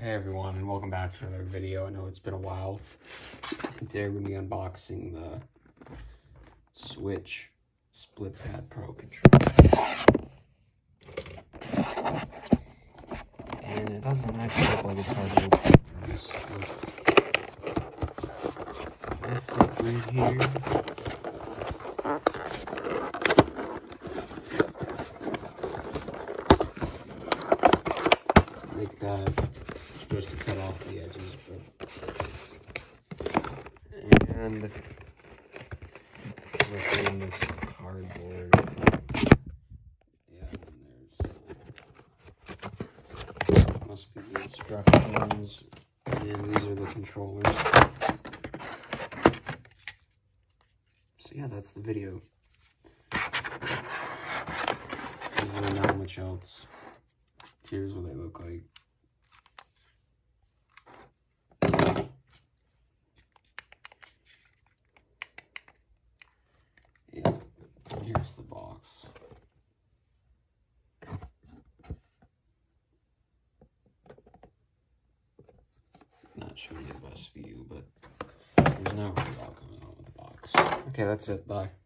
Hey everyone, and welcome back to another video. I know it's been a while. Today we're going to be unboxing the Switch Split Pad Pro controller. And it doesn't actually look like it's hard to open. This right here. Like that. You're supposed to cut off the edges, but and within this cardboard, yeah, and there's must be the instructions, and these are the controllers. So yeah, that's the video. There's really not much else. Here's what they look like. Yeah, here's the box. Not showing you the best view, but there's not really a lot going on with the box. Okay, that's it. Bye.